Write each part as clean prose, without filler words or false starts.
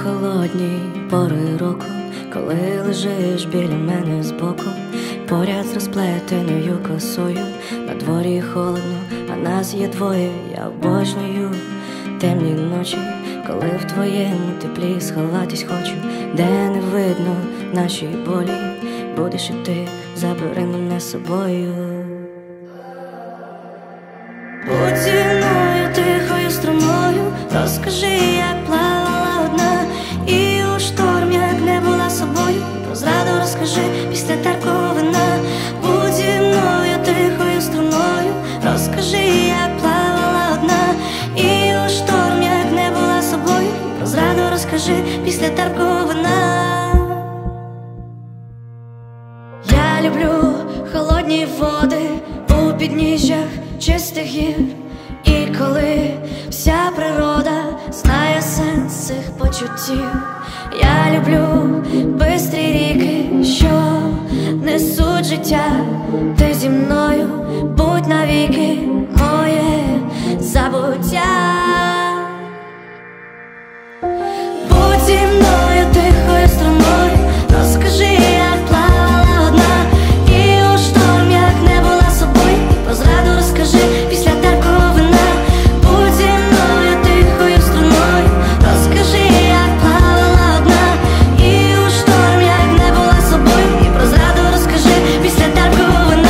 холодні пори року, коли лежиш біля мене збоку, поряд з розплетеною косою. На дворі холодно, а нас є двоє. Я обожнюю темні ночі, коли в твоєму теплі сховатись хочу, де не видно наші болі. Будеш і ти, забери мене з собою. Будь зі мною тихою струною, розкажи, як плавала одна, і у шторм, як не була собою. Про зраду розкажи після терпкого вина. Будь зі мною тихою струною, розкажи, як плавала одна, і у шторм, як не була собою. Про зраду розкажи після терпкого вина. Я люблю холодні води у підніжжях чистих гір, і коли вся природа знає сенс цих почуттів. Я люблю бистрі ріки, що несуть життя. Ти зі мною, будь навіки моє забуття. Будь зі мною тихою струною, розкажи, як плавала одна, і у шторм, як не була собою. Про зраду розкажи після терпкого вина. Будь зі мною тихою струною, розкажи, як плавала одна, і у шторм, як не була собою. І про зраду розкажи після терпкого вина.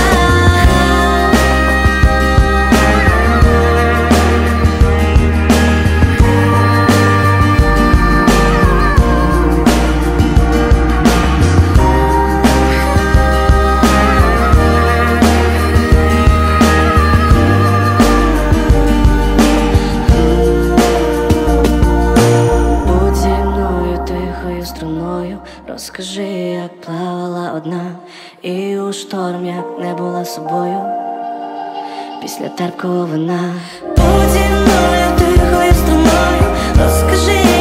Струною, розкажи, як плавала одна, і у шторм, як не була собою після терпкого вина. Будь зі мною тихою струною, розкажи,